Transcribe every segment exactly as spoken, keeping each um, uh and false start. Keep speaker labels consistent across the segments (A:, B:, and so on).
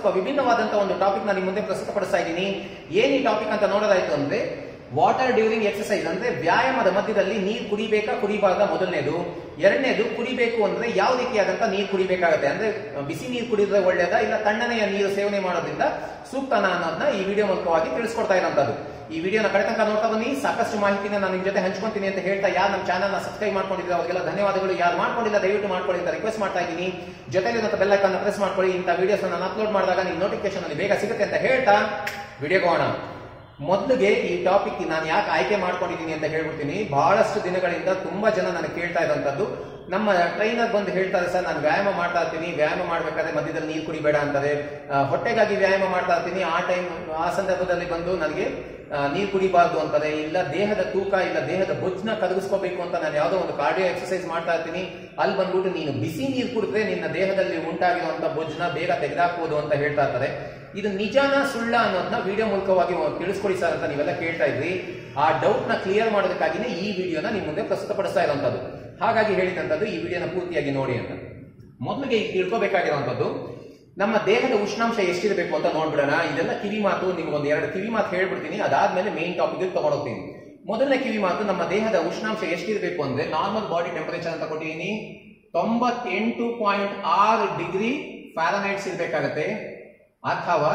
A: ಸ್ವಲ್ಪ ವಿಭಿನ್ನವಾದಂತಹ ಒಂದು ಟಾಪಿಕ್ ನಾನು ನಿಮ್ಮ ಮುಂದೆ ಪ್ರಸ್ತುತಪಡಿಸ್ತಾ ಇದ್ದೀನಿ. ಏನ್ ಈ ಟಾಪಿಕ್ ಅಂತ ನೋಡೋದಾಯ್ತು ಅಂದ್ರೆ ವಾಟರ್ ಡ್ಯೂರಿಂಗ್ ಎಕ್ಸರ್ಸೈಸ್ ಅಂದ್ರೆ ವ್ಯಾಯಾಮದ ಮಧ್ಯದಲ್ಲಿ ನೀರು ಕುಡಿಬೇಕಾ ಕುಡಿಬಾರ್ದ ಮೊದಲನೇದು. ಎರಡನೇದು ಕುಡಿಬೇಕು ಅಂದ್ರೆ ಯಾವ ರೀತಿಯಾದಂತ ನೀರು ಕುಡಿಬೇಕಾಗತ್ತೆ, ಅಂದ್ರೆ ಬಿಸಿ ನೀರು ಕುಡಿದ್ರೆ ಒಳ್ಳೇದಾ ಇಲ್ಲ ತಣ್ಣನೆಯ ನೀರು ಸೇವನೆ ಮಾಡೋದ್ರಿಂದ ಸೂಕ್ತನಾ ಅನ್ನೋದನ್ನ ಈ ವಿಡಿಯೋ ಮೂಲಕವಾಗಿ ತಿಳಿಸ್ಕೊಡ್ತಾ ಇರೋಂಥದ್ದು. ಈ ವಿಡಿಯೋನ ಕಡೆ ತನಕ ನೋಡ್ತಾ ಬನ್ನಿ. ಸಾಕಷ್ಟು ಮಾಹಿತಿನ ನಾನು ನಿಮ್ ಜೊತೆ ಹಂಚ್ಕೊಂತೀನಿ ಅಂತ ಹೇಳ್ತಾ, ಯಾರು ನಮ್ಮ ಚಾನಲ್ ನ ಸಬ್ಸ್ಕ್ರೈಬ್ ಮಾಡ್ಕೊಂಡಿದ್ರೆ ಅವರಿಗೆಲ್ಲ ಧನ್ಯವಾದಗಳು. ಯಾರು ಮಾಡ್ಕೊಂಡಿಲ್ಲ ದಯವಿಟ್ಟು ಮಾಡ್ಕೊಳ್ಳಿ ಅಂತ ರಿಕ್ವೆಸ್ಟ್ ಮಾಡ್ತಾ ಇದ್ದೀನಿ. ಜೊತೆಗೆ ಬೆಲ್ ಐಕಾನ್ ಪ್ರೆಸ್ ಮಾಡ್ಕೊಳ್ಳಿ. ಇಂಥ ವಿಡಿಯೋಸ್ ನಾನು ಅಪ್ಲೋಡ್ ಮಾಡಿದಾಗ ನಿಮ್ ನೋಟಿಫಿಕೇಶನ್ ಅಲ್ಲಿ ಬೇಗ ಸಿಗುತ್ತೆ ಅಂತ ಹೇಳ್ತಾ ವಿಡಿಯೋಗೆ ಹೋಗೋಣ. ಮೊದಲಿಗೆ ಈ ಟಾಪಿಕ್ ನಾನು ಯಾಕೆ ಆಯ್ಕೆ ಮಾಡ್ಕೊಂಡಿದ್ದೀನಿ ಅಂತ ಹೇಳ್ಬಿಡ್ತೀನಿ. ಬಹಳಷ್ಟು ದಿನಗಳಿಂದ ತುಂಬಾ ಜನ ನನಗೆ ಕೇಳ್ತಾ ಇರೋಂಥದ್ದು, ನಮ್ಮ ಟ್ರೈನರ್ ಬಂದು ಹೇಳ್ತಾರೆ ಸರ್ ನಾನು ವ್ಯಾಯಾಮ ಮಾಡ್ತಾ ಇರ್ತೀನಿ, ವ್ಯಾಯಾಮ ಮಾಡ್ಬೇಕಾದ್ರೆ ಮಧ್ಯದಲ್ಲಿ ನೀರು ಕುಡಿಬೇಡ ಅಂತಾರೆ, ಹೊಟ್ಟೆಗಾಗಿ ವ್ಯಾಯಾಮ ಮಾಡ್ತಾ ಇರ್ತೀನಿ, ಆ ಟೈಮ್ ಆ ಸಂದರ್ಭದಲ್ಲಿ ಬಂದು ನನಗೆ ನೀರು ಕುಡಿಬಾರ್ದು ಅಂತಾರೆ, ಇಲ್ಲ ದೇಹದ ತೂಕ ಇಲ್ಲ ದೇಹದ ಬೊಜ್ಜನ್ನ ಕರಗಿಸ್ಕೋಬೇಕು ಅಂತ ನಾನು ಯಾವುದೋ ಒಂದು ಕಾರ್ಡಿಯೋ ಎಕ್ಸರ್ಸೈಸ್ ಮಾಡ್ತಾ ಇರ್ತೀನಿ, ಅಲ್ಲಿ ಬಂದ್ಬಿಟ್ಟು ನೀನು ಬಿಸಿ ನೀರು ಕುಡಿದ್ರೆ ನಿನ್ನ ದೇಹದಲ್ಲಿ ಉಂಟಾಗಿರುವಂತ ಬೊಜ್ಜನ್ನ ಬೇಗ ತೆಗೆದಾಕ್ಬೋದು ಅಂತ ಹೇಳ್ತಾ ಇರ್ತಾರೆ. ಇದು ನಿಜಾನ ಸುಳ್ಳ ಅನ್ನೋದನ್ನ ವಿಡಿಯೋ ಮೂಲಕವಾಗಿ ತಿಳಿಸ್ಕೊಡಿ ಸರ್ ಅಂತ ನೀವೆಲ್ಲ ಕೇಳ್ತಾ ಇದ್ರಿ. ಆ ಡೌಟ್ ನ ಕ್ಲಿಯರ್ ಮಾಡೋದಕ್ಕಾಗಿನೇ ಈ ವಿಡಿಯೋನ ನಿಮ್ ಮುಂದೆ ಪ್ರಸ್ತುತಪಡಿಸ್ತಾ ಇರುವಂತದ್ದು. ಹಾಗಾಗಿ ಹೇಳಿದಂಥದ್ದು ಈ ವಿಡಿಯೋನ ಪೂರ್ತಿಯಾಗಿ ನೋಡಿ ಅಂತ. ಮೊದಲಿಗೆ ಈಗ ತಿಳ್ಕೊಬೇಕಾಗಿರುವಂತದ್ದು, ನಮ್ಮ ದೇಹದ ಉಷ್ಣಾಂಶ ಎಷ್ಟಿರಬೇಕು ಅಂತ ನೋಡ್ಬಿಡೋಣ. ಇದೆಲ್ಲ ಕಿವಿ ಮಾತು, ನಿಮ್ಗೊಂದು ಎರಡು ಕಿವಿ ಮಾತು ಹೇಳ್ಬಿಡ್ತೀನಿ, ಅದಾದ್ಮೇಲೆ ಮೇನ್ ಟಾಪಿಕ್ ತಗೊಂಡೋಗ್ತೀನಿ. ಮೊದಲನೇ ಕಿವಿ ಮಾತು, ನಮ್ಮ ದೇಹದ ಉಷ್ಣಾಂಶ ಎಷ್ಟಿರಬೇಕು ಅಂದ್ರೆ ನಾರ್ಮಲ್ ಬಾಡಿ ಟೆಂಪರೇಚರ್ ಅಂತ ಕೊಟ್ಟಿದ್ದೀನಿ, ತೊಂಬತ್ತೆಂಟು ಪಾಯಿಂಟ್ ಆರು ಡಿಗ್ರಿ ಫ್ಯಾರನೈಟ್ಸ್ ಇರಬೇಕಾಗತ್ತೆ, ಅಥವಾ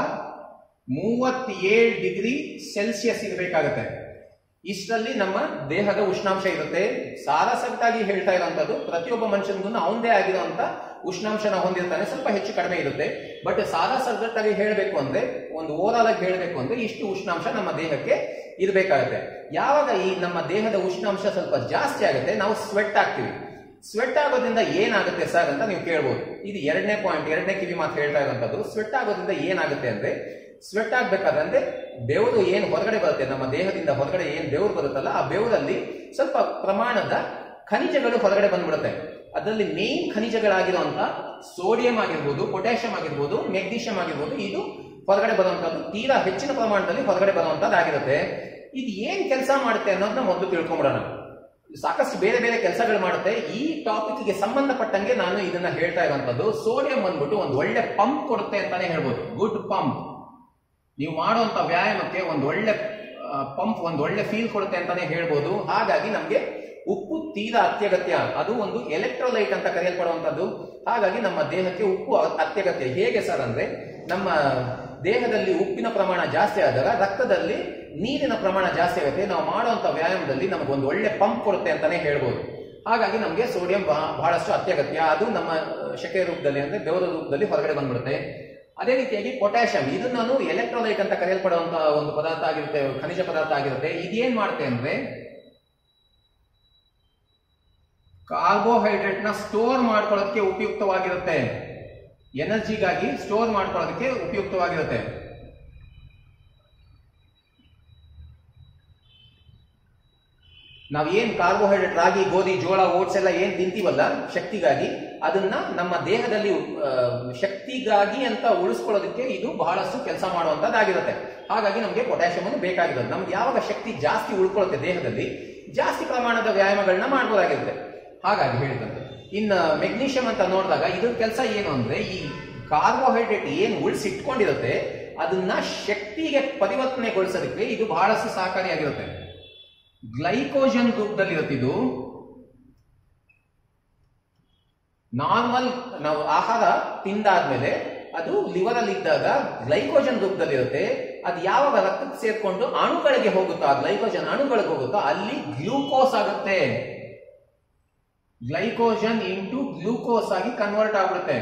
A: ಮೂವತ್ತೇಳು ಡಿಗ್ರಿ ಸೆಲ್ಸಿಯಸ್ ಇರಬೇಕಾಗತ್ತೆ. ಇಷ್ಟರಲ್ಲಿ ನಮ್ಮ ದೇಹದ ಉಷ್ಣಾಂಶ ಇರುತ್ತೆ. ಸಾರಸಗಟಾಗಿ ಹೇಳ್ತಾ ಇರುವಂತದ್ದು, ಪ್ರತಿಯೊಬ್ಬ ಮನುಷ್ಯನಿಗೂ ಅವನದೇ ಆಗಿರುವಂತ ಉಷ್ಣಾಂಶನ ಹೊಂದಿರ್ತಾನೆ, ಸ್ವಲ್ಪ ಹೆಚ್ಚು ಕಡಿಮೆ ಇರುತ್ತೆ. ಬಟ್ ಸಾರಸಗಟಾಗಿ ಹೇಳಬೇಕು ಅಂದ್ರೆ, ಒಂದು ಓವರಾಲ್ ಆಗಿ ಹೇಳಬೇಕು ಅಂದ್ರೆ ಇಷ್ಟು ಉಷ್ಣಾಂಶ ನಮ್ಮ ದೇಹಕ್ಕೆ ಇರಬೇಕಾಗತ್ತೆ. ಯಾವಾಗ ಈ ನಮ್ಮ ದೇಹದ ಉಷ್ಣಾಂಶ ಸ್ವಲ್ಪ ಜಾಸ್ತಿ ಆಗುತ್ತೆ, ನಾವು ಸ್ವೆಟ್ ಆಗ್ತೀವಿ. ಸ್ವೆಟ್ ಆಗೋದ್ರಿಂದ ಏನಾಗುತ್ತೆ ಸರ್ ಅಂತ ನೀವು ಕೇಳ್ಬೋದು. ಇದು ಎರಡನೇ ಪಾಯಿಂಟ್, ಎರಡನೇ ಕಿವಿ ಮಾತು ಹೇಳ್ತಾ ಇರುವಂತದ್ದು. ಸ್ವೆಟ್ ಆಗೋದ್ರಿಂದ ಏನಾಗುತ್ತೆ ಅಂದ್ರೆ, ಸ್ವೆಟ್ ಆಗ್ಬೇಕಾದ್ರೆ ಅಂದ್ರೆ ಬೆವರು ಏನು ಹೊರಗಡೆ ಬರುತ್ತೆ, ನಮ್ಮ ದೇಹದಿಂದ ಹೊರಗಡೆ ಏನ್ ಬೆವರು ಬರುತ್ತಲ್ಲ, ಆ ಬೆವರಲ್ಲಿ ಸ್ವಲ್ಪ ಪ್ರಮಾಣದ ಖನಿಜಗಳು ಹೊರಗಡೆ ಬಂದ್ಬಿಡುತ್ತೆ. ಅದರಲ್ಲಿ ಮೇನ್ ಖನಿಜಗಳಾಗಿರುವಂತ ಸೋಡಿಯಂ ಆಗಿರ್ಬೋದು, ಪೊಟ್ಯಾಷಿಯಂ ಆಗಿರ್ಬೋದು, ಮೆಗ್ನೀಷಿಯಂ ಆಗಿರ್ಬೋದು, ಇದು ಹೊರಗಡೆ ಬರುವಂತದ್ದು ತೀರಾ ಹೆಚ್ಚಿನ ಪ್ರಮಾಣದಲ್ಲಿ ಹೊರಗಡೆ ಬರುವಂತದ್ದಾಗಿರುತ್ತೆ. ಇದು ಏನ್ ಕೆಲಸ ಮಾಡುತ್ತೆ ಅನ್ನೋದನ್ನ ಮೊದಲು ತಿಳ್ಕೊಂಬಿಡೋಣ. ಸಾಕಷ್ಟು ಬೇರೆ ಬೇರೆ ಕೆಲಸಗಳು ಮಾಡುತ್ತೆ. ಈ ಟಾಪಿಕ್ ಗೆ ಸಂಬಂಧಪಟ್ಟಂಗೆ ನಾನು ಇದನ್ನ ಹೇಳ್ತಾ ಇರುವಂತದ್ದು. ಸೋಡಿಯಂ ಬಂದ್ಬಿಟ್ಟು ಒಂದು ಒಳ್ಳೆ ಪಂಪ್ ಕೊಡುತ್ತೆ ಅಂತಾನೆ ಹೇಳ್ಬೋದು, ಗುಡ್ ಪಂಪ್. ನೀವು ಮಾಡುವಂತ ವ್ಯಾಯಾಮಕ್ಕೆ ಒಂದು ಒಳ್ಳೆ ಪಂಪ್, ಒಂದು ಒಳ್ಳೆ ಫೀಲ್ ಕೊಡುತ್ತೆ ಅಂತಾನೆ ಹೇಳ್ಬೋದು. ಹಾಗಾಗಿ ನಮ್ಗೆ ಉಪ್ಪು ತೀರಾ ಅತ್ಯಗತ್ಯ. ಅದು ಒಂದು ಎಲೆಕ್ಟ್ರೋಲೈಟ್ ಅಂತ ಕರೆಯಲ್ಪಡುವಂತದ್ದು. ಹಾಗಾಗಿ ನಮ್ಮ ದೇಹಕ್ಕೆ ಉಪ್ಪು ಅತ್ಯಗತ್ಯ. ಹೇಗೆ ಸರ್ ಅಂದ್ರೆ, ನಮ್ಮ ದೇಹದಲ್ಲಿ ಉಪ್ಪಿನ ಪ್ರಮಾಣ ಜಾಸ್ತಿ ಆದಾಗ ರಕ್ತದಲ್ಲಿ ನೀರಿನ ಪ್ರಮಾಣ ಜಾಸ್ತಿ ಆಗುತ್ತೆ. ನಾವು ಮಾಡುವಂತ ವ್ಯಾಯಾಮದಲ್ಲಿ ನಮಗೊಂದು ಒಳ್ಳೆ ಪಂಪ್ ಕೊಡುತ್ತೆ ಅಂತಾನೆ ಹೇಳ್ಬೋದು. ಹಾಗಾಗಿ ನಮಗೆ ಸೋಡಿಯಂ ಬಹಳಷ್ಟು ಅತ್ಯಗತ್ಯ. ಅದು ನಮ್ಮ ಶೆಕೆ ರೂಪದಲ್ಲಿ ಅಂದ್ರೆ ಬೆವರ ರೂಪದಲ್ಲಿ ಹೊರಗಡೆ ಬಂದ್ಬಿಡುತ್ತೆ. ಅದೇ ರೀತಿಯಾಗಿ ಪೊಟ್ಯಾಷಿಯಂ, ಇದು ನಾನು ಎಲೆಕ್ಟ್ರೋಲೈಟ್ ಅಂತ ಕರೆಯಲ್ಪಡುವಂತಹ ಒಂದು ಪದಾರ್ಥ ಆಗಿರುತ್ತೆ, ಖನಿಜ ಪದಾರ್ಥ ಆಗಿರುತ್ತೆ. ಇದೇನ್ ಮಾಡುತ್ತೆ ಅಂದ್ರೆ, ಕಾರ್ಬೋಹೈಡ್ರೇಟ್ ನ ಸ್ಟೋರ್ ಮಾಡ್ಕೊಳ್ಳೋದಕ್ಕೆ ಉಪಯುಕ್ತವಾಗಿರುತ್ತೆ, ಎನರ್ಜಿಗಾಗಿ ಸ್ಟೋರ್ ಮಾಡ್ಕೊಳ್ಳೋದಕ್ಕೆ ಉಪಯುಕ್ತವಾಗಿರುತ್ತೆ. ನಾವ್ ಏನ್ ಕಾರ್ಬೋಹೈಡ್ರೇಟ್, ರಾಗಿ, ಗೋಧಿ, ಜೋಳ, ಓಟ್ಸ್ ಎಲ್ಲ ಏನ್ ತಿಂತೀವಲ್ಲ ಶಕ್ತಿಗಾಗಿ, ಅದನ್ನ ನಮ್ಮ ದೇಹದಲ್ಲಿ ಶಕ್ತಿಗಾಗಿ ಅಂತ ಉಳಿಸ್ಕೊಳ್ಳೋದಕ್ಕೆ ಇದು ಬಹಳಷ್ಟು ಕೆಲಸ ಮಾಡುವಂತದ್ದಾಗಿರುತ್ತೆ. ಹಾಗಾಗಿ ನಮ್ಗೆ ಪೊಟ್ಯಾಷಿಯಂ ಅನ್ನು ಬೇಕಾಗಿರುತ್ತೆ. ನಮ್ಗೆ ಯಾವಾಗ ಶಕ್ತಿ ಜಾಸ್ತಿ ಉಳ್ಕೊಳ್ಳುತ್ತೆ ದೇಹದಲ್ಲಿ, ಜಾಸ್ತಿ ಪ್ರಮಾಣದ ವ್ಯಾಯಾಮಗಳನ್ನ ಮಾಡಬಹುದಾಗಿರುತ್ತೆ. ಹಾಗಾಗಿ ಹೇಳಿದಂತೆ. ಇನ್ನು ಮೆಗ್ನೀಷಿಯಂ ಅಂತ ನೋಡಿದಾಗ ಇದ್ರ ಕೆಲಸ ಏನು ಅಂದ್ರೆ, ಈ ಕಾರ್ಬೋಹೈಡ್ರೇಟ್ ಏನ್ ಉಳಿಸಿಟ್ಕೊಂಡಿರುತ್ತೆ ಅದನ್ನ ಶಕ್ತಿಗೆ ಪರಿವರ್ತನೆಗೊಳಿಸೋದಕ್ಕೆ ಇದು ಬಹಳಷ್ಟು ಸಹಕಾರಿಯಾಗಿರುತ್ತೆ. ಗ್ಲೈಕೋಜನ್ ರೂಪದಲ್ಲಿ ಇರುತ್ತೆ. ಇದು ನಾರ್ಮಲ್ ನಾವು ಆಹಾರ ತಿಂದಾದ್ಮೇಲೆ ಅದು ಲಿವರ್ ಅಲ್ಲಿ ಇದ್ದಾಗ ಗ್ಲೈಕೋಜನ್ ರೂಪದಲ್ಲಿ ಇರುತ್ತೆ. ಅದು ಯಾವಾಗ ರಕ್ತಕ್ಕೆ ಸೇರ್ಕೊಂಡು ಅಣುಗಳಿಗೆ ಹೋಗುತ್ತೋ, ಆ ಗ್ಲೈಕೋಜನ್ ಅಣುಗಳಿಗೆ ಹೋಗುತ್ತೋ ಅಲ್ಲಿ ಗ್ಲೂಕೋಸ್ ಆಗುತ್ತೆ. ಗ್ಲೈಕೋಜನ್ ಇಂಟು ಗ್ಲೂಕೋಸ್ ಆಗಿ ಕನ್ವರ್ಟ್ ಆಗ್ಬಿಡುತ್ತೆ.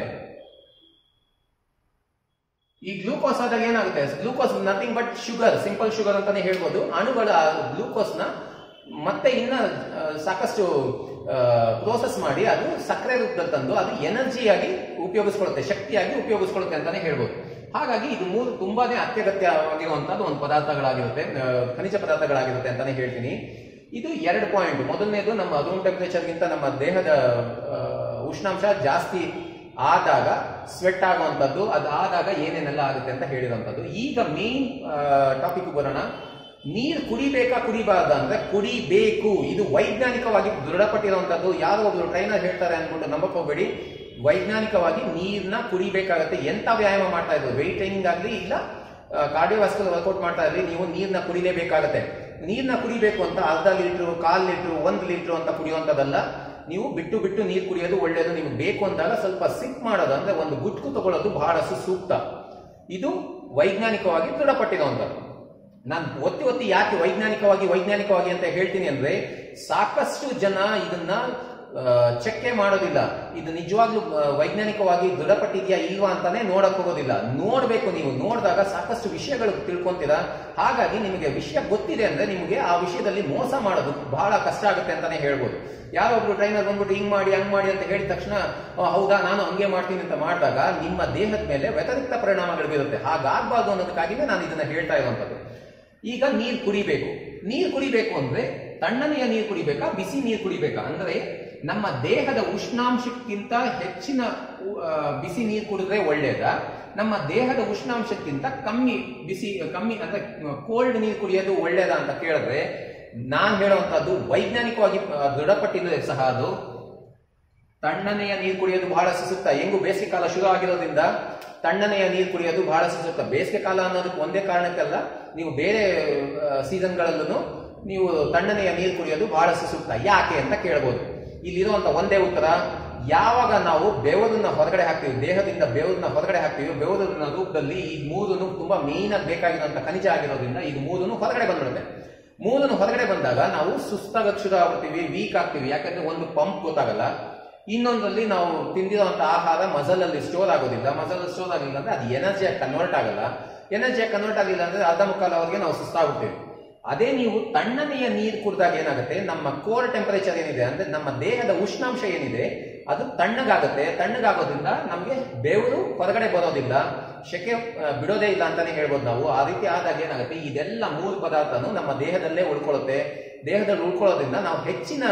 A: ಈ ಗ್ಲೂಕೋಸ್ ಆದಾಗ ಏನಾಗುತ್ತೆ, glucose nothing but sugar, simple sugar ಅಂತಾನೆ ಹೇಳ್ಬೋದು. ಅಣುಗಳ ಗ್ಲೂಕೋಸ್ ನ ಮತ್ತೆ ಇನ್ನ ಸಾಕಷ್ಟು ಪ್ರೋಸೆಸ್ ಮಾಡಿ ಅದು ಸಕ್ಕರೆ ರೂಪದಲ್ಲಿ ತಂದು ಅದು ಎನರ್ಜಿಯಾಗಿ ಉಪಯೋಗಿಸ್ಕೊಳ್ಳುತ್ತೆ, ಶಕ್ತಿಯಾಗಿ ಉಪಯೋಗಿಸ್ಕೊಳ್ಳುತ್ತೆ ಅಂತಾನೆ ಹೇಳ್ಬೋದು. ಹಾಗಾಗಿ ಇದು ಮೂರು ತುಂಬಾನೇ ಅತ್ಯಗತ್ಯವಾಗಿರುವಂತದ್ದು ಒಂದು ಪದಾರ್ಥಗಳಾಗಿರುತ್ತೆ, ಖನಿಜ ಪದಾರ್ಥಗಳಾಗಿರುತ್ತೆ ಅಂತಾನೆ ಹೇಳ್ತೀನಿ. ಇದು ಎರಡು ಪಾಯಿಂಟ್. ಮೊದಲನೇದು, ನಮ್ಮ ರೂಮ್ ಟೆಂಪರೇಚರ್ ಗಿಂತ ನಮ್ಮ ದೇಹದ ಉಷ್ಣಾಂಶ ಜಾಸ್ತಿ ಆದಾಗ ಸ್ವೆಟ್ ಆಗುವಂತದ್ದು, ಅದಾದಾಗ ಏನೇನೆಲ್ಲ ಆಗುತ್ತೆ ಅಂತ ಹೇಳಿರುವಂತದ್ದು. ಈಗ ಮೇನ್ ಟಾಪಿಕ್ ಬರೋಣ. ನೀರು ಕುಡಿಬೇಕಾ ಕುಡಿಬಾರ್ದ ಅಂದ್ರೆ ಕುಡಿಬೇಕು. ಇದು ವೈಜ್ಞಾನಿಕವಾಗಿ ದೃಢಪಟ್ಟಿರುವಂತದ್ದು. ಯಾರೋ ಒಬ್ರು ಟ್ರೈನರ್ ಹೇಳ್ತಾರೆ ಅನ್ಬಿಟ್ಟು ನಂಬಕ್ ಹೋಗ್ಬೇಡಿ. ವೈಜ್ಞಾನಿಕವಾಗಿ ನೀರ್ನ ಕುಡಿಬೇಕಾಗತ್ತೆ. ಎಂತ ವ್ಯಾಯಾಮ ಮಾಡ್ತಾ ಇದ್ರು, ವೆಯ್ಟ್ ಟ್ರೈನಿಂಗ್ ಆಗಲಿ ಇಲ್ಲ ಕಾರ್ಡಿಯೋವಾಸ್ಕುಲರ್ ವರ್ಕೌಟ್ ಮಾಡ್ತಾ ಇದ್ರಿ, ನೀವು ನೀರ್ನ ಕುಡಿಲೇಬೇಕಾಗತ್ತೆ. ನೀರ್ನ ಕುಡಿಬೇಕು ಅಂತ ಅರ್ಧ ಲೀಟ್ರು, ಕಾಲ್ ಲೀಟ್ರು, ಒಂದು ಲೀಟ್ರು ಅಂತ ಕುಡಿಯುವಂಥದ್ದಲ್ಲ. ನೀವು ಬಿಟ್ಟು ಬಿಟ್ಟು ನೀರು ಕುಡಿಯೋದು ಒಳ್ಳೆಯದು. ನಿಮ್ಗೆ ಬೇಕು ಅಂದಾಗ ಸ್ವಲ್ಪ ಸಿಪ್ ಮಾಡೋದು, ಅಂದ್ರೆ ಒಂದು ಗುಟ್ಕು ತಗೊಳ್ಳೋದು ಬಹಳಷ್ಟು ಸೂಕ್ತ. ಇದು ವೈಜ್ಞಾನಿಕವಾಗಿ ದೃಢಪಟ್ಟಿರುವಂಥದ್ದು. ನಾನು ಒತ್ತಿ ಒತ್ತಿ ಯಾಕೆ ವೈಜ್ಞಾನಿಕವಾಗಿ ವೈಜ್ಞಾನಿಕವಾಗಿ ಅಂತ ಹೇಳ್ತೀನಿ ಅಂದ್ರೆ, ಸಾಕಷ್ಟು ಜನ ಇದನ್ನ ಚೆಕ್ಕೆ ಮಾಡೋದಿಲ್ಲ. ಇದು ನಿಜವಾಗ್ಲೂ ವೈಜ್ಞಾನಿಕವಾಗಿ ದೃಢಪಟ್ಟಿದ್ಯಾ ಇಲ್ವಾ ಅಂತಾನೆ ನೋಡಕ್ ಹೋಗೋದಿಲ್ಲ. ನೋಡ್ಬೇಕು, ನೀವು ನೋಡಿದಾಗ ಸಾಕಷ್ಟು ವಿಷಯಗಳು ತಿಳ್ಕೊಂತೀರಾ. ಹಾಗಾಗಿ ನಿಮಗೆ ವಿಷಯ ಗೊತ್ತಿದೆ ಅಂದ್ರೆ ನಿಮಗೆ ಆ ವಿಷಯದಲ್ಲಿ ಮೋಸ ಮಾಡೋದು ಬಹಳ ಕಷ್ಟ ಆಗುತ್ತೆ ಅಂತಾನೆ ಹೇಳ್ಬೋದು. ಯಾರೊಬ್ರು ಟ್ರೈನರ್ ಬಂದ್ಬಿಟ್ಟು ಹಿಂಗ್ ಮಾಡಿ ಹಂಗ್ ಮಾಡಿ ಅಂತ ಹೇಳಿದ ತಕ್ಷಣ ಹೌದಾ ನಾನು ಹಂಗೆ ಮಾಡ್ತೀನಿ ಅಂತ ಮಾಡಿದಾಗ ನಿಮ್ಮ ದೇಹದ ಮೇಲೆ ವ್ಯತಿರಿಕ್ತ ಪರಿಣಾಮಗಳು ಬೀರುತ್ತೆ. ಹಾಗಾಗಬಾರ್ದು ಅನ್ನೋದಕ್ಕಾಗಿನೇ ನಾನು ಇದನ್ನ ಹೇಳ್ತಾ ಇರುವಂತದ್ದು. ಈಗ ನೀರು ಕುಡಿಬೇಕು. ನೀರು ಕುಡಿಬೇಕು ಅಂದ್ರೆ ತಣ್ಣನೆಯ ನೀರು ಕುಡಿಬೇಕಾ, ಬಿಸಿ ನೀರು ಕುಡಿಬೇಕಾ ಅಂದ್ರೆ, ನಮ್ಮ ದೇಹದ ಉಷ್ಣಾಂಶಕ್ಕಿಂತ ಹೆಚ್ಚಿನ ಬಿಸಿ ನೀರು ಕುಡಿದ್ರೆ ಒಳ್ಳೇದ, ನಮ್ಮ ದೇಹದ ಉಷ್ಣಾಂಶಕ್ಕಿಂತ ಕಮ್ಮಿ ಬಿಸಿ ಕಮ್ಮಿ ಅಂದ್ರೆ ಕೋಲ್ಡ್ ನೀರು ಕುಡಿಯೋದು ಒಳ್ಳೇದ ಅಂತ ಕೇಳಿದ್ರೆ, ನಾನ್ ಹೇಳುವಂತದ್ದು ವೈಜ್ಞಾನಿಕವಾಗಿ ದೃಢಪಟ್ಟಿದ್ರೆ ಸಹ ಅದು ತಣ್ಣನೆಯ ನೀರು ಕುಡಿಯೋದು ಬಹಳಷ್ಟು ಸೂಕ್ತ. ಹೆಂಗು ಬೇಸಿಗೆ ಕಾಲ ಶುರು ಆಗಿರೋದ್ರಿಂದ ತಣ್ಣನೆಯ ನೀರು ಕುಡಿಯೋದು ಬಹಳಷ್ಟು ಸೂಕ್ತ. ಬೇಸಿಗೆ ಕಾಲ ಅನ್ನೋದಕ್ಕೆ ಒಂದೇ ಕಾರಣಕ್ಕಲ್ಲ, ನೀವು ಬೇರೆ ಸೀಸನ್ಗಳಲ್ಲೂ ನೀವು ತಣ್ಣನೆಯ ನೀರು ಕುಡಿಯೋದು ಬಹಳಷ್ಟು ಸೂಕ್ತ. ಯಾಕೆ ಅಂತ ಕೇಳ್ಬೋದು. ಇಲ್ಲಿರುವಂತ ಒಂದೇ ಉತ್ತರ, ಯಾವಾಗ ನಾವು ಬೆವರನ್ನ ಹೊರಗಡೆ ಹಾಕ್ತೀವಿ, ದೇಹದಿಂದ ಬೆವರನ್ನ ಹೊರಗಡೆ ಹಾಕ್ತೀವಿ, ಬೆವರಿನ ರೂಪದಲ್ಲಿ ಈ ಮೂರನ್ನು ತುಂಬಾ ಮೇನ್ ಆಗಿ ಬೇಕಾಗಿರುವಂತ ಖನಿಜ ಆಗಿರೋದ್ರಿಂದ ಇದು ಮೂರನ್ನು ಹೊರಗಡೆ ಬಂದ್ಬಿಡುತ್ತೆ. ಮೂರನ್ನು ಹೊರಗಡೆ ಬಂದಾಗ ನಾವು ಸುಸ್ತಾಗಕ್ಕೆ ಶುರು ಆಗ್ತೀವಿ, ವೀಕ್ ಆಗ್ತೀವಿ. ಯಾಕಂದ್ರೆ ಒಂದು ಪಂಪ್ ಗೊತ್ತಾಗಲ್ಲ, ಇನ್ನೊಂದರಲ್ಲಿ ನಾವು ತಿಂದಿರುವಂತ ಆಹಾರ ಮಸಲ್ ಅಲ್ಲಿ ಸ್ಟೋರ್ ಆಗೋದಿಲ್ಲ. ಮಸಲ್ ಸ್ಟೋರ್ ಆಗಿಲ್ಲ ಅಂದ್ರೆ ಅದು ಎನರ್ಜಿಯಾಗಿ ಕನ್ವರ್ಟ್ ಆಗಲ್ಲ. ಎನರ್ಜಿಯಾಗಿ ಕನ್ವರ್ಟ್ ಆಗಿಲ್ಲ ಅಂದ್ರೆ ಅರ್ಧ ಮುಕ್ಕಾಲವರೆಗೆ ನಾವು ಸುಸ್ತಾಗ್ಬಿಡ್ತೀವಿ. ಅದೇ ನೀವು ತಣ್ಣನೆಯ ನೀರು ಕುಡಿದಾಗ ಏನಾಗುತ್ತೆ, ನಮ್ಮ ಕೋರ್ ಟೆಂಪರೇಚರ್ ಏನಿದೆ ಅಂದ್ರೆ ನಮ್ಮ ದೇಹದ ಉಷ್ಣಾಂಶ ಏನಿದೆ ಅದು ತಣ್ಣಗಾಗುತ್ತೆ. ತಣ್ಣಗಾಗೋದ್ರಿಂದ ನಮಗೆ ಬೆವರು ಹೊರಗಡೆ ಬರೋದಿಲ್ಲ, ಶೆಕೆ ಬಿಡೋದೇ ಇಲ್ಲ ಅಂತಾನೆ ಹೇಳ್ಬೋದು ನಾವು. ಆ ರೀತಿ ಆದಾಗ ಏನಾಗುತ್ತೆ, ಇದೆಲ್ಲ ಮೂರು ಪದಾರ್ಥನು ನಮ್ಮ ದೇಹದಲ್ಲೇ ಉಳ್ಕೊಳ್ಳುತ್ತೆ. ದೇಹದಲ್ಲಿ ಉಳ್ಕೊಳ್ಳೋದ್ರಿಂದ ನಾವು ಹೆಚ್ಚಿನ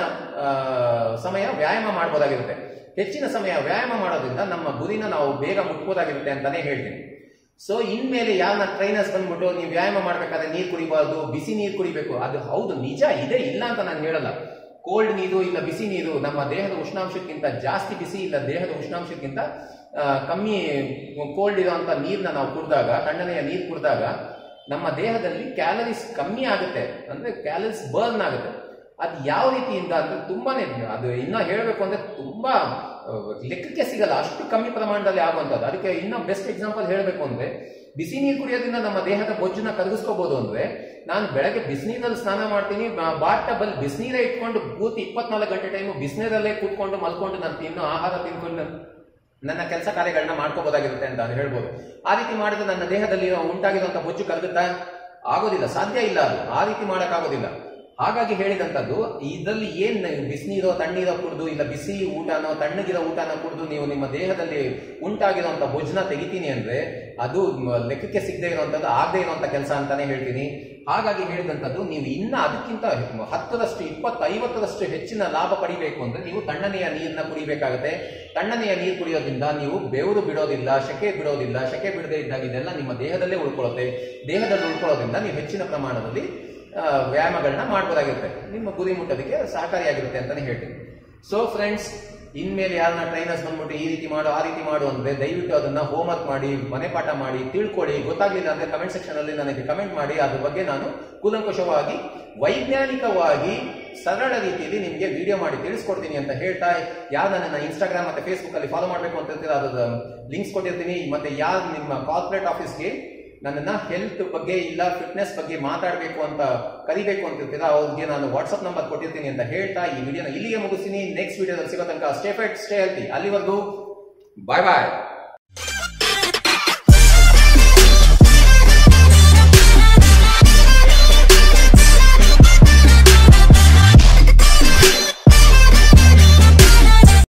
A: ಸಮಯ ವ್ಯಾಯಾಮ ಮಾಡ್ಬೋದಾಗಿರುತ್ತೆ. ಹೆಚ್ಚಿನ ಸಮಯ ವ್ಯಾಯಾಮ ಮಾಡೋದ್ರಿಂದ ನಮ್ಮ ಗುರಿನ ನಾವು ಬೇಗ ಮುಟ್ಬೋದಾಗಿರುತ್ತೆ ಅಂತಾನೆ ಹೇಳ್ತೀನಿ. ಸೊ ಇನ್ಮೇಲೆ ಯಾರನ್ನ ಟ್ರೈನರ್ಸ್ ಬಂದ್ಬಿಟ್ಟು ನೀವು ವ್ಯಾಯಾಮ ಮಾಡ್ಬೇಕಾದ್ರೆ ನೀರು ಕುಡಿಬಾರ್ದು, ಬಿಸಿ ನೀರು ಕುಡಿಬೇಕು, ಅದು ಹೌದು ನಿಜ ಇದೆ, ಇಲ್ಲ ಅಂತ ನಾನು ಹೇಳಲ್ಲ. ಕೋಲ್ಡ್ ನೀರು ಇಲ್ಲ ಬಿಸಿ ನೀರು ನಮ್ಮ ದೇಹದ ಉಷ್ಣಾಂಶಕ್ಕಿಂತ ಜಾಸ್ತಿ ಬಿಸಿ ಇಲ್ಲ ದೇಹದ ಉಷ್ಣಾಂಶಕ್ಕಿಂತ ಕಮ್ಮಿ ಕೋಲ್ಡ್ ಇರುವಂತ ನೀರ್ನ ನಾವು ಕುಡಿದಾಗ, ತಣ್ಣನೆಯ ನೀರು ಕುಡಿದಾಗ ನಮ್ಮ ದೇಹದಲ್ಲಿ ಕ್ಯಾಲರೀಸ್ ಕಮ್ಮಿ ಆಗುತ್ತೆ, ಅಂದ್ರೆ ಕ್ಯಾಲರೀಸ್ ಬರ್ನ್ ಆಗುತ್ತೆ. ಅದು ಯಾವ ರೀತಿಯಿಂದ ಅಂದ್ರೆ ತುಂಬಾನೇ, ಅದು ಇನ್ನ ಹೇಳ್ಬೇಕು ಅಂದ್ರೆ ತುಂಬಾ ಲೆಕ್ಕಕ್ಕೆ ಸಿಗಲ್ಲ, ಅಷ್ಟು ಕಮ್ಮಿ ಪ್ರಮಾಣದಲ್ಲಿ ಆಗುವಂಥದ್ದು. ಅದಕ್ಕೆ ಇನ್ನೂ ಬೆಸ್ಟ್ ಎಕ್ಸಾಂಪಲ್ ಹೇಳಬೇಕು ಅಂದ್ರೆ, ಬಿಸಿ ನೀರು ಕುಡಿಯೋದ್ರಿಂದ ನಮ್ಮ ದೇಹದ ಬೊಜ್ಜನ್ನ ಕರಗಿಸ್ಕೋಬಹುದು. ಅಂದ್ರೆ ನಾನು ಬೆಳಗ್ಗೆ ಬಿಸಿನೀರಲ್ಲಿ ಸ್ನಾನ ಮಾಡ್ತೀನಿ, ಬಾತ್ ಟಬಲ್ ಬಿಸಿನೀರೇ ಇಟ್ಕೊಂಡು ಪೂರ್ತಿ ಇಪ್ಪತ್ನಾಲ್ಕು ಗಂಟೆ ಟೈಮು ಬಿಸಿನೀರಲ್ಲೇ ಕೂತ್ಕೊಂಡು ಮಲ್ಕೊಂಡು ನಾನು ತಿನ್ನೋ ಆಹಾರ ತಿನ್ಕೊಂಡು ನನ್ನ ಕೆಲಸ ಕಾರ್ಯಗಳನ್ನ ಮಾಡ್ಕೋಬಹುದಾಗಿರುತ್ತೆ ಅಂತ ಹೇಳ್ಬೋದು. ಆ ರೀತಿ ಮಾಡಿದ್ರೆ ನನ್ನ ದೇಹದಲ್ಲಿ ಉಂಟಾಗಿರುವಂತಹ ಬೊಜ್ಜು ಕರಗುತ್ತಾ? ಆಗೋದಿಲ್ಲ, ಸಾಧ್ಯ ಇಲ್ಲ, ಅದು ಆ ರೀತಿ ಮಾಡೋಕ್ಕಾಗೋದಿಲ್ಲ. ಹಾಗಾಗಿ ಹೇಳಿದಂಥದ್ದು, ಇದರಲ್ಲಿ ಏನ್ ಬಿಸಿನೀರೋ ತಣ್ಣೀರೋ ಕುಡಿದು ಇಲ್ಲ ಬಿಸಿ ಊಟನೋ ತಣ್ಣಗಿರೋ ಊಟನ ಕುಡಿದು ನೀವು ನಿಮ್ಮ ದೇಹದಲ್ಲಿ ಉಂಟಾಗಿರುವಂತ ಬೊಜ್ಜನ್ನ ತೆಗಿತೀನಿ ಅಂದ್ರೆ ಅದು ಲೆಕ್ಕಕ್ಕೆ ಸಿಗದೆ ಇರುವಂತದ್ದು, ಆಗದೆ ಇರುವಂತ ಕೆಲಸ ಅಂತಾನೆ ಹೇಳ್ತೀನಿ. ಹಾಗಾಗಿ ಹೇಳಿದಂಥದ್ದು, ನೀವು ಇನ್ನ ಅದಕ್ಕಿಂತ ಹತ್ತರಷ್ಟು ಇಪ್ಪತ್ತು ಐವತ್ತರಷ್ಟು ಹೆಚ್ಚಿನ ಲಾಭ ಪಡಿಬೇಕು ಅಂದ್ರೆ ನೀವು ತಣ್ಣನೆಯ ನೀರನ್ನ ಕುಡಿಬೇಕಾಗುತ್ತೆ. ತಣ್ಣನೆಯ ನೀರು ಕುಡಿಯೋದ್ರಿಂದ ನೀವು ಬೆವರು ಬಿಡೋದಿಲ್ಲ, ಶೆಕೆ ಬಿಡೋದಿಲ್ಲ. ಶೆಕೆ ಬಿಡದೆ ಇದ್ದಾಗ ಇದೆಲ್ಲ ನಿಮ್ಮ ದೇಹದಲ್ಲೇ ಉಳ್ಕೊಳ್ಳುತ್ತೆ. ದೇಹದಲ್ಲಿ ಉಳ್ಕೊಳ್ಳೋದ್ರಿಂದ ನೀವು ಹೆಚ್ಚಿನ ಪ್ರಮಾಣದಲ್ಲಿ ವ್ಯಾಯಾಮಗಳನ್ನ ಮಾಡಬಹುದಾಗಿರುತ್ತೆ, ನಿಮ್ಮ ಗುರಿ ಮುಟ್ಟೋದಕ್ಕೆ ಸಹಕಾರಿಯಾಗಿರುತ್ತೆ ಅಂತಾನೆ ಹೇಳ್ತೀನಿ. ಸೊ ಫ್ರೆಂಡ್ಸ್, ಇನ್ಮೇಲೆ ಯಾರನ್ನ ಟ್ರೈನರ್ಸ್ ಬಂದ್ಬಿಟ್ಟು ಈ ರೀತಿ ಮಾಡು ಆ ರೀತಿ ಮಾಡು ಅಂದ್ರೆ ದಯವಿಟ್ಟು ಅದನ್ನ ಹೋಮ್ ವರ್ಕ್ ಮಾಡಿ, ಮನೆ ಪಾಠ ಮಾಡಿ, ತಿಳ್ಕೊಳ್ಳಿ. ಗೊತ್ತಾಗ್ಲಿಲ್ಲ ಅಂದ್ರೆ ಕಮೆಂಟ್ ಸೆಕ್ಷನ್ ಅಲ್ಲಿ ನನಗೆ ಕಮೆಂಟ್ ಮಾಡಿ, ಅದ್ರ ಬಗ್ಗೆ ನಾನು ಕೂಲಂಕುಷವಾಗಿ ವೈಜ್ಞಾನಿಕವಾಗಿ ಸರಳ ರೀತಿಯಲ್ಲಿ ನಿಮ್ಗೆ ವಿಡಿಯೋ ಮಾಡಿ ತಿಳಿಸ್ಕೊಡ್ತೀನಿ ಅಂತ ಹೇಳ್ತಾ, ಯಾರು ನನ್ನ ಇನ್ಸ್ಟಾಗ್ರಾಮ್ ಮತ್ತೆ ಫೇಸ್ಬುಕ್ ಅಲ್ಲಿ ಫಾಲೋ ಮಾಡ್ಬೇಕು ಅಂತ ಇರ್ತೀರ ಅದ್ರ ಲಿಂಕ್ಸ್ ಕೊಟ್ಟಿರ್ತೀನಿ. ಮತ್ತೆ ಯಾರು ನಿಮ್ಮ ಕಾರ್ಪೊರೇಟ್ ಆಫೀಸ್ಗೆ ನನ್ನನ್ನ ಹೆಲ್ತ್ ಬಗ್ಗೆ ಇಲ್ಲ ಫಿಟ್ನೆಸ್ ಬಗ್ಗೆ ಮಾತಾಡಬೇಕು ಅಂತ ಕರಿಬೇಕು ಅಂತಿರ್ತೀರಾ, ಅವ್ರಿಗೆ ನಾನು ವಾಟ್ಸ್ಆಪ್ ನಂಬರ್ ಕೊಟ್ಟಿರ್ತೀನಿ ಅಂತ ಹೇಳ್ತಾ ಈ ವಿಡಿಯೋನ ಇಲ್ಲಿಗೆ ಮುಗಿಸ್ತೀನಿ. ನೆಕ್ಸ್ಟ್ ವಿಡಿಯೋದಲ್ಲಿ ಸಿಗೋ ತನಕ ಸ್ಟೇ ಫಿಟ್, ಸ್ಟೇ ಹೆಲ್ತಿ. ಅಲ್ಲಿವರೆಗೂ ಬಾಯ್ ಬಾಯ್.